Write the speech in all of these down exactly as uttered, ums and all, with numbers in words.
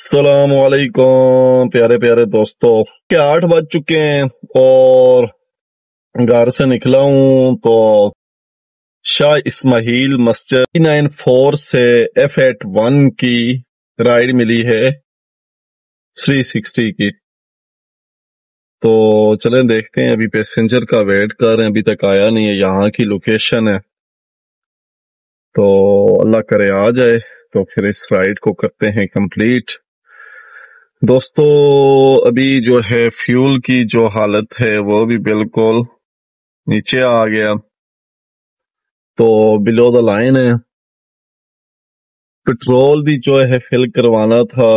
السلام علیکم پیارے پیارے دوستوں، کہ آٹھ بج چکے ہیں اور گھر سے نکلا ہوں تو شاہ اسماعیل مسجد نائن فور سے ایف ایٹ ون کی رائڈ ملی ہے تھری سکسٹی کی۔ تو چلیں دیکھتے ہیں، ابھی پیسنجر کا ویٹ کر رہے ہیں، ابھی تک آیا نہیں ہے۔ یہاں کی لوکیشن ہے تو اللہ کرے آ جائے تو پھر اس رائڈ کو کرتے ہیں کمپلیٹ۔ دوستو ابھی جو ہے فیول کی جو حالت ہے وہ بھی بالکل نیچے آ گیا، تو بلو دا لائن ہے۔ پٹرول بھی جو ہے فل کروانا تھا،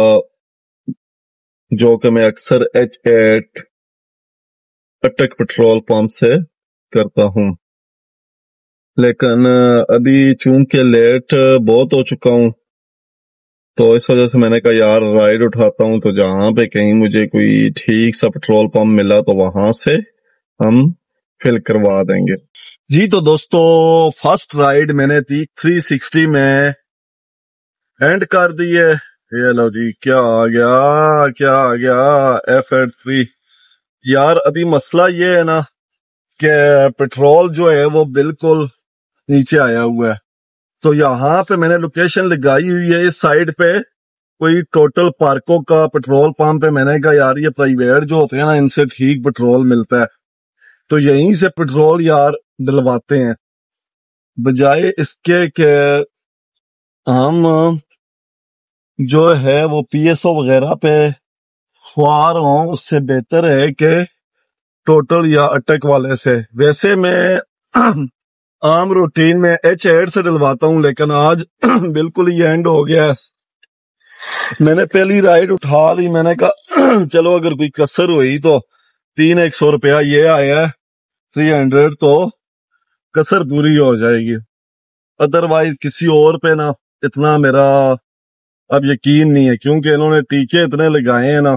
جو کہ میں اکثر H eight Attock petrol pump سے کرتا ہوں، لیکن ابھی چونکہ لیٹ بہت ہو چکا ہوں تو اس وجہ سے میں نے کہا یار رائڈ اٹھاتا ہوں، تو جہاں پہ کہیں مجھے کوئی ٹھیک سا پٹرول پمپ ملا تو وہاں سے ہم فل کروا دیں گے۔ جی تو دوستو فرسٹ رائڈ میں نے تھی تھری سکسٹی میں اینڈ کر دی ہے۔ یہ لو جی کیا آ گیا کیا آ گیا ایف ایٹ تھری۔ یار ابھی مسئلہ یہ ہے نا کہ پٹرول جو ہے وہ بالکل نیچے آیا ہوا ہے، تو یہاں پہ میں نے لوکیشن لگائی ہوئی ہے اس سائڈ پہ کوئی ٹوٹل پارکوں کا پٹرول پمپ ہے۔ میں نے کہا یار یہ پرائیویٹ جو ہوتے ہیں نا ان سے ٹھیک پٹرول ملتا ہے، تو یہیں سے پٹرول یار ڈلواتے ہیں، بجائے اس کے کہ ہم جو ہے وہ پی ایس او وغیرہ پہ خوار ہوں، اس سے بہتر ہے کہ ٹوٹل یا اٹک والے سے۔ ویسے میں عام روٹین میں ایچ ایٹ سے ڈلواتا ہوں، لیکن آج بالکل ہی اینڈ ہو گیا ہے۔ میں نے پہلی رائڈ اٹھا لی، میں نے کہا چلو اگر کوئی کسر ہوئی تو تین ایک سو روپیہ یہ آیا ہے تھری ہنڈریڈ، تو کسر پوری ہو جائے گی۔ ادروائز کسی اور پہ نا اتنا میرا اب یقین نہیں ہے، کیونکہ انہوں نے ٹیکے اتنے لگائے ہیں نا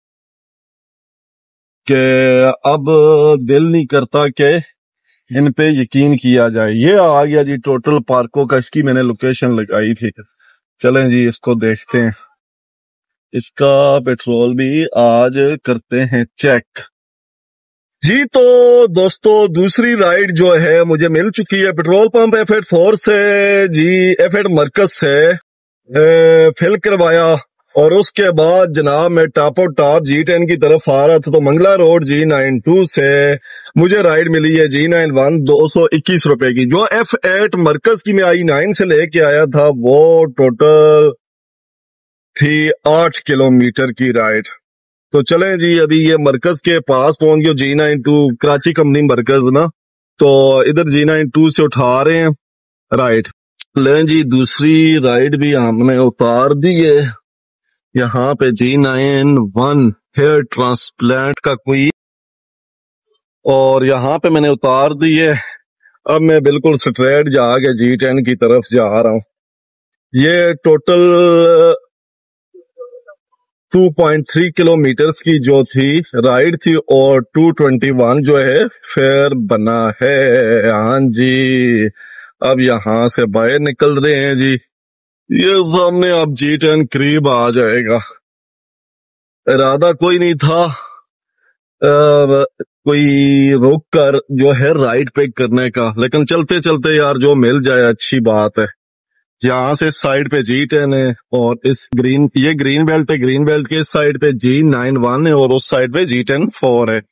کہ اب دل نہیں کرتا کہ ان پہ یقین کیا جائے۔ یہ آ گیا جی ٹوٹل پارکوں کا، اس کی میں نے لوکیشن لگائی تھی۔ چلیں جی اس کو دیکھتے ہیں، اس کا پیٹرول بھی آج کرتے ہیں چیک۔ جی تو دوستو دوسری رائڈ جو ہے مجھے مل چکی ہے petrol pump F eight four سے، جی ایف ایٹ مرکز سے فل کروایا، اور اس کے بعد جناب میں ٹاپ اور ٹاپ جی ٹین کی طرف آ رہا تھا تو Mangla road G nine two سے مجھے رائڈ ملی ہے جی نائن ون دو سو اکیس روپے کی۔ جو ایف ایٹ مرکز کی میں آئی نائن سے لے کے آیا تھا وہ ٹوٹل تھی آٹھ کلومیٹر کی رائڈ۔ تو چلیں جی ابھی یہ مرکز کے پاس پہنچ گئے، G nine two Karachi company مرکز نا، تو ادھر جی نائن ٹو سے اٹھا رہے ہیں رائڈ۔ لیں جی دوسری رائڈ بھی ہم نے اتار دی ہے یہاں پہ G nine one hair transplant کا کوئی، اور یہاں پہ میں نے اتار دی ہے۔ اب میں بالکل سٹریٹ جا کے جی ٹین کی طرف جا رہا ہوں۔ یہ total two point three kilometres کی جو تھی رائڈ تھی، اور ٹو ٹوینٹی ون جو ہے فیئر بنا ہے۔ ہاں جی اب یہاں سے باہر نکل رہے ہیں جی، یہ سامنے اب جی ٹین قریب آ جائے گا۔ ارادہ کوئی نہیں تھا کوئی روک کر جو ہے رائڈ پک کرنے کا، لیکن چلتے چلتے یار جو مل جائے اچھی بات ہے۔ یہاں سے اس سائڈ پہ جی ٹین ہے، اور اس گرین یہ گرین بیلٹ ہے، گرین بیلٹ کے اس سائڈ پہ جی نائن ون ہے، اور اس سائڈ پہ جی ٹین فور ہے۔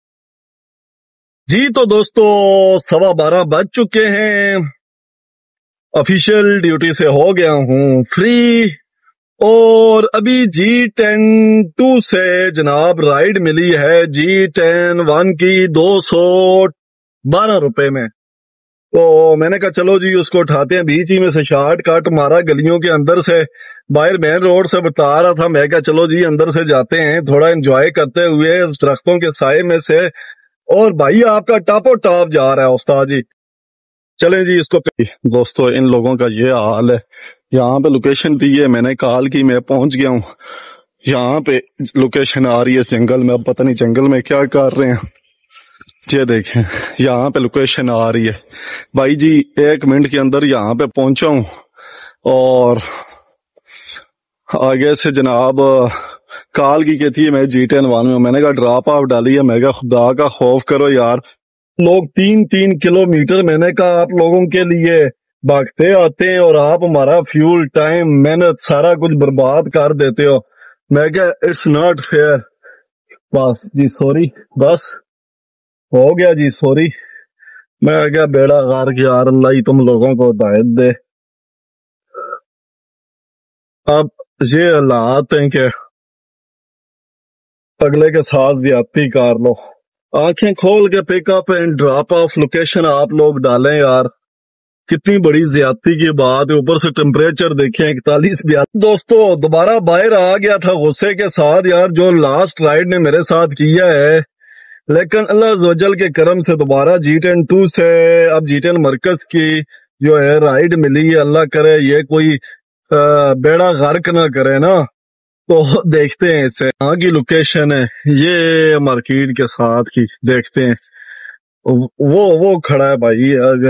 جی تو دوستو سوا بارہ بج چکے ہیں، آفیشیل ڈیوٹی سے ہو گیا ہوں فری، اور ابھی جی ٹین ٹو سے جناب رائڈ ملی ہے جی ٹین ون کی دو سو بارہ روپے میں۔ تو میں نے کہا چلو جی اس کو اٹھاتے ہیں، بیچ ہی میں سے شارٹ کٹ مارا گلیوں کے اندر سے، باہر مین روڈ سے بتا رہا تھا، میں کہا چلو جی اندر سے جاتے ہیں تھوڑا انجوائے کرتے ہوئے درختوں کے سائے میں سے، اور بھائی آپ کا ٹاپ اور ٹاپ جا رہا ہے استاد جی۔ چلیں جی اس کو دوستو ان لوگوں کا یہ حال ہے، یہاں پہ لوکیشن دی ہے، میں نے کال کی، میں پہنچ گیا ہوں، یہاں پہ لوکیشن آ رہی ہے جنگل میں، اب پتہ نہیں جنگل میں کیا کر رہے ہیں۔ یہ دیکھیں یہاں پہ لوکیشن آ رہی ہے بھائی جی، ایک منٹ کے اندر یہاں پہ پہنچا ہوں، اور آگے سے جناب کال کی کہتی ہے میں جی ٹین ون میں میں نے کہا ڈراپ آف ڈالی ہے، میں کہا خدا کا خوف کرو یار، لوگ تین تین کلو میٹر میں نے کہا آپ لوگوں کے لیے بھاگتے آتے ہیں اور آپ ہمارا فیول ٹائم محنت سارا کچھ برباد کر دیتے ہو۔ میں کہا اٹس ناٹ فیئر، بس جی سوری، بس ہو گیا جی سوری۔ میں کیا بیڑا غار کی یار اللہ ہی تم لوگوں کو ہدایت دے۔ اب یہ حالات ہیں کہ اگلے کے ساتھ زیادتی کر لو، آنکھیں کھول کے pick up and drop off location آپ لوگ ڈالیں یار، کتنی بڑی زیادتی کی بات ہے۔ اوپر سے ٹمپریچر دیکھیں اکتالیس بیالیس۔ دوستو دوبارہ باہر آ گیا تھا غصے کے ساتھ یار، جو لاسٹ رائڈ نے میرے ساتھ کیا ہے، لیکن اللہ عزوجل کے کرم سے دوبارہ جی ٹین ٹو سے اب جی ٹین مرکز کی جو ہے رائڈ ملی ہے، اللہ کرے یہ کوئی بیڑا غرق نہ کرے نا، تو دیکھتے ہیں اسے کہاں کی لوکیشن ہے، یہ مارکیٹ کے ساتھ کی دیکھتے ہیں، وہ وہ کھڑا ہے بھائی آگے۔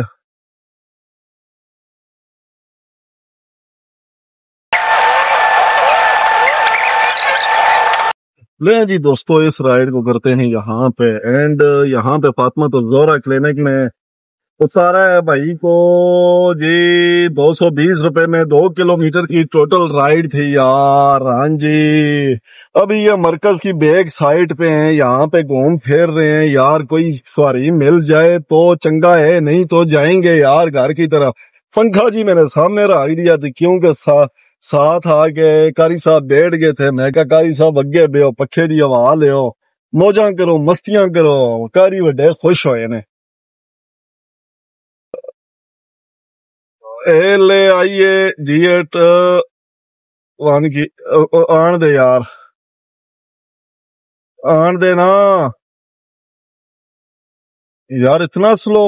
لیں جی دوستو اس رائڈ کو کرتے ہیں یہاں پہ اینڈ، یہاں پہ فاطمہ الزہرا کلینک میں اتارا ہے بھائی کو جی دو سو بیس روپے میں، دو کلو میٹر کی ٹوٹل رائڈ تھی یار۔ ہاں جی ابھی یہ مرکز کی بیک سائٹ پہ ہیں، یہاں پہ گھوم پھیر رہے ہیں یار، کوئی سواری مل جائے تو چنگا ہے، نہیں تو جائیں گے یار گھر کی طرف۔ پنکھا جی میں نے سامنے رکھ دیا تھی کیونکہ ساتھ آ کے کاری صاحب بیٹھ گئے تھے، میں کہا کاری صاحب اگے بیو، پکھے دی ہوا لے ہو، موجاں کرو، مستیاں کرو، کاری وڈے خوش ہوئے نے۔ اے لے آئیے جی ایٹ ون کی آن دے یار، آن دے نا یار، اتنا سلو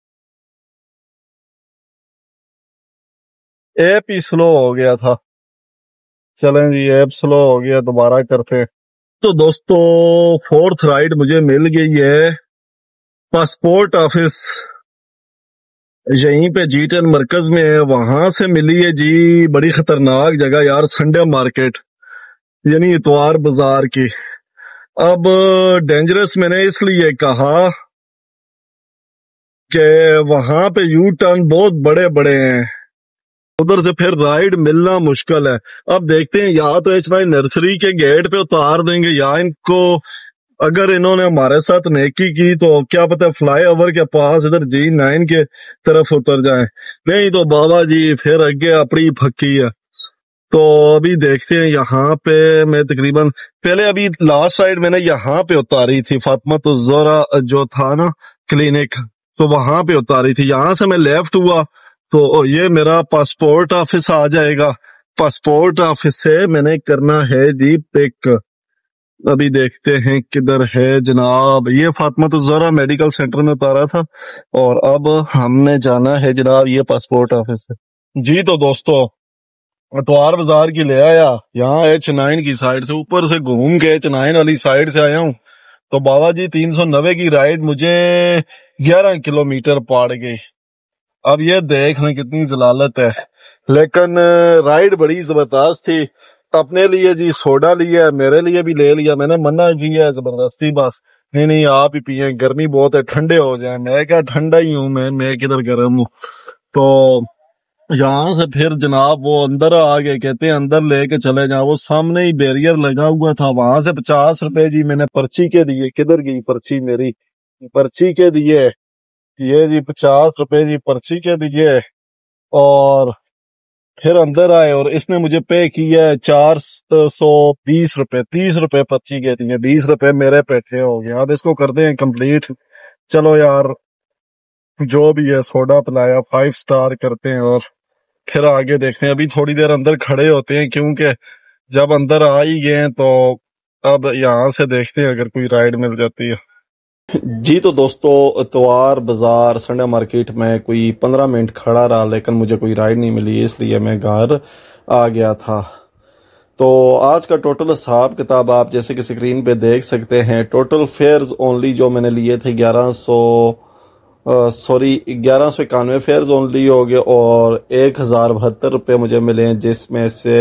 ایپ ہی سلو ہو گیا تھا۔ چلیں جی ایپ سلو ہو گیا، دوبارہ کرتے۔ تو دوستو فورتھ رائڈ مجھے مل گئی ہے پاسپورٹ آفس، یہیں پہ جی ٹین مرکز میں ہے، وہاں سے ملی ہے جی، بڑی خطرناک جگہ یار، سنڈے مارکیٹ یعنی اتوار بازار کی۔ اب ڈینجرس میں نے اس لیے کہا کہ وہاں پہ یو ٹرن بہت بڑے بڑے ہیں، ادھر سے پھر رائڈ ملنا مشکل ہے۔ اب دیکھتے ہیں یا تو ایچ نائن نرسری کے گیٹ پہ اتار دیں گے، یا ان کو اگر انہوں نے ہمارے ساتھ نیکی کی تو کیا پتہ فلائی اوور کے پاس ادھر جی نائن کے طرف اتر جائیں، نہیں تو بابا جی پھر اگے اپنی پھکی ہے۔ تو ابھی دیکھتے ہیں یہاں پہ میں تقریباً پہلے ابھی لاسٹ رائڈ میں نے یہاں پہ اتاری تھی، فاطمہ الزہرا جو تھا نا کلینک، تو وہاں پہ اتاری تھی، یہاں سے میں لیفٹ ہوا تو یہ میرا پاسپورٹ آفس آ جائے گا، پاسپورٹ آفس سے میں نے کرنا ہے جی پک۔ ابھی دیکھتے ہیں کدھر ہے جناب، یہ فاطمہ الزہرا میڈیکل سینٹر میں اتارا تھا، اور اب ہم نے جانا ہے جناب یہ پاسپورٹ آفس سے جی۔ تو دوستو اتوار بازار کی لے آیا، یہاں ایچ نائن کی سائڈ سے اوپر سے گھوم کے ایچ نائن والی سائڈ سے آیا ہوں، تو بابا جی تین سو نوے کی رائڈ مجھے گیارہ کلو میٹر پاڑ گئی۔ اب یہ دیکھ رہے کتنی ضلالت ہے، لیکن رائڈ بڑی زبردست تھی۔ اپنے لیے جی سوڈا لیا، میرے لیے بھی لے لیا، میں نے منع کیا ہے زبردستی، بس نہیں نہیں آپ ہی پیئیں، گرمی بہت ہے، ٹھنڈے ہو جائیں۔ میں کیا ٹھنڈا ہی ہوں، میں میں کدھر گرم ہوں۔ تو یہاں سے پھر جناب وہ اندر آ گئے، کہتے ہیں اندر لے کے چلے جاؤ، وہ سامنے ہی بیریئر لگا ہوا تھا، وہاں سے پچاس روپے جی میں نے پرچی کے دیے، کدھر گئی پرچی میری، پرچی کے دیے، یہ جی پچاس روپے جی پرچی کے دیے، اور پھر اندر آئے اور اس نے مجھے پے کیا ہے چار سو بیس روپے، تیس روپے پرچی کے دیے، بیس روپے میرے پیٹھے ہو گیا۔ اب اس کو کرتے ہیں کمپلیٹ، چلو یار جو بھی ہے سوڈا پلایا، فائیو سٹار کرتے ہیں اور پھر آگے دیکھتے ہیں۔ ابھی تھوڑی دیر اندر کھڑے ہوتے ہیں کیونکہ جب اندر آ ہی گئے ہیں تو اب یہاں سے دیکھتے ہیں اگر کوئی رائڈ مل جاتی ہے جی۔ تو دوستو اتوار بازار سنڈے مارکیٹ میں کوئی پندرہ منٹ کھڑا رہا، لیکن مجھے کوئی رائڈ نہیں ملی، اس لیے میں گھر آ گیا تھا۔ تو آج کا ٹوٹل حساب کتاب آپ جیسے کہ اسکرین پہ دیکھ سکتے ہیں، ٹوٹل فیئرز اونلی جو میں نے لیے تھے گیارہ سو سوری گیارہ سو اکانوے فیئرز اونلی ہو گئے اور ایک ہزار بہتر روپے مجھے ملے ہیں، جس میں سے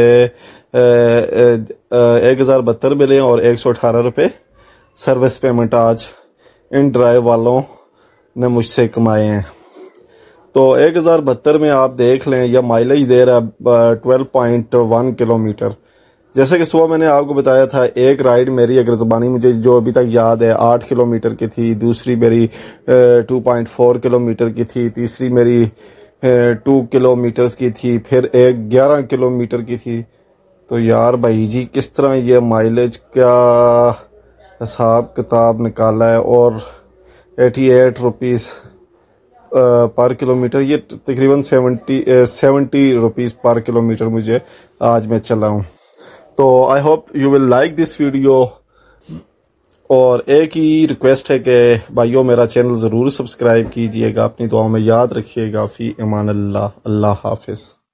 ایک ہزار بہتر ملے ہیں اور ایک سو اٹھارہ روپے سروس پیمنٹ آج ان ڈرائیو والوں نے مجھ سے کمائے ہیں۔ تو ایک ہزار بہتر میں آپ دیکھ لیں یہ مائلیج دے رہا ہے twelve point one kilometre. جیسے کہ صبح میں نے آپ کو بتایا تھا ایک رائڈ میری اگر زبانی مجھے جو ابھی تک یاد ہے آٹھ کلو میٹر کی تھی، دوسری میری two point four kilometre کی تھی، تیسری میری ٹو کلو میٹرز کی تھی، پھر ایک گیارہ کلو میٹر کی تھی۔ تو یار بھائی جی کس طرح یہ مائلیج کا حساب کتاب نکالا ہے، اور ایٹی ایٹ روپیز پر کلو میٹر، یہ تقریباً سیونٹی سیونٹی روپیز پر کلو میٹر مجھے آج میں چلا ہوں۔ تو I hope you will like this video, اور ایک ہی ریکویسٹ ہے کہ بھائیوں میرا چینل ضرور سبسکرائب کیجئے گا، اپنی دعاؤں میں یاد رکھیے گا۔ فی امان اللہ، اللہ حافظ۔